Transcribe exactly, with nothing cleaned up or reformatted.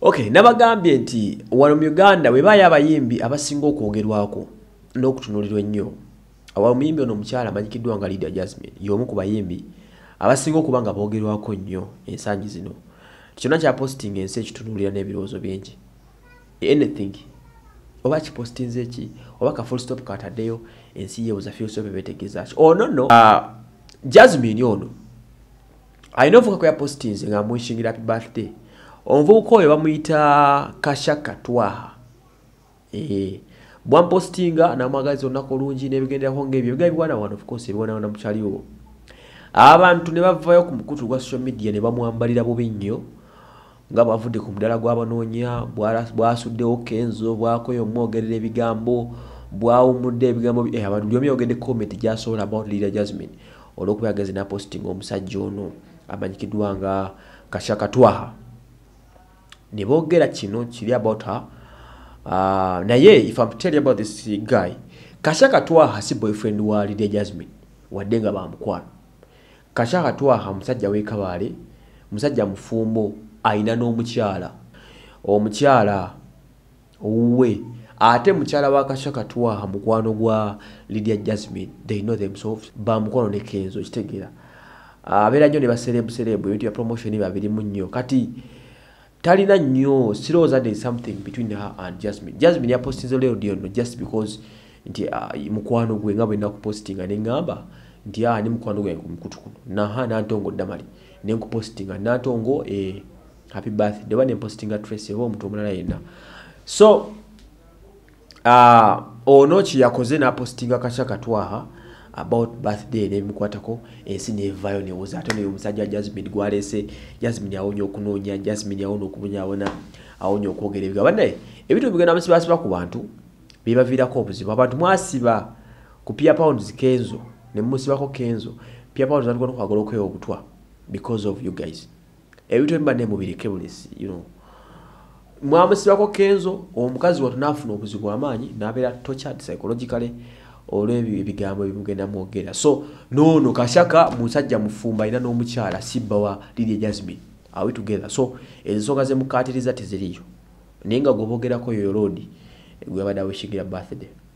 Okay, nabagambye nti wano mu Uganda we baya abayimbi abasinga okwogerwako n'okutunulirwa ennyo. Awa muyimbi ono omukyala amanyikiddwa nga Lydia Jasmine y'omu ku bayimbi abasinga okuba nga boogerwako nnyo ensangi zino. Kyonna kya posting ensi ekitunulira n'ebirowoozo bingi. Anything oba kipostinze ki oba ka full stop kataddeyo ensi yeebuuza full stop ebeetegeeza ki. Oh no no. Uh, Jasmine ono alina ovuga ku ya postinze nga amwishingira happy birthday. Omuvubuka oyo bamuyita Kashaka Twaha. Eh, bwa postinga namwagaza olunaku olungi n'ebigenderako ng'ebyo bigabi bwana wano of course ebibona wana mukyaliwo. Abantu ne bavayo ku mukutu gwa social media ne bamwambalira bubi nnyo nga bavudde ku mudala gw'abanoonya bwasuddewo Kenzo bwakoyo omwogerera ebigambo bwawumudde ebigambo eh, abantu byomi yogedde comment gy'asobola about Lydia Jasmine olw'okuba yageze na posting omusajja ono amanyikiddwa nga Kashaka Twaha. Ne boogera kino kiri about her. Uh, naye if I'm telling you about this guy, Kashaka Twaha si boyfriend wa Lydia Jasmine wadde nga bamukwano. Kashaka Twaha musajja w'ekabaale, musajja mufumbo ayina n'omukyala. Omukyala uwe ate mukyala wa Kashaka Twaha mukwano gwa Lydia Jasmine, they know themselves. Bamukwano ne Kenzo kitegeera. Abeera uh, nnyo ne baserebu serebu ebintu bya promotion babirimu nnyo. Kati talina nnyo sirowooza there is something between her and Jasmine. Jasmine yapostinze leo diono just because nti uh, mukwano gwe nga bwe nakupostinga ne ngamba nti ah ni mukwano gwe ku mukutu kuno naha nantongo damali ne nkupostinga nantongo eh happy birthday deba ne postinga Tracy wo omuntu omulala yenna. So uh, ono ki yakoze na postinga Kashaka Twaha about birthday ne mukwatako ensi ne vayo ne woza ate ne omusajja Jasmine gwalese Jasmine yawonye okunoonya Jasmine yawona okubunyawona awonye okwogera ebigaba naye ebintu bigenda musibasiba ku bantu bibavirako obuzibu. Abantu mwasiba ku Pia Pounds Kenzo ne musibako Kenzo Pia Pounds natiko nokwagala okwewa obutwa because of you guys. Ebintu emba ne mubireke bulesi you know. Mwamusibako Kenzo omukazi watu nafuna obuzibu amaanyi nabeera tortured psychologically olwebi ebigambo ebimugenda mwogera. So no no Kashaka musajja mufumba ina n'omukyala sibba wa Lydia Jasmine. Are we together? So ensonga ze mukatiriza teziriyo. Ninga gobogerako yo road gwe bada wishingira birthday.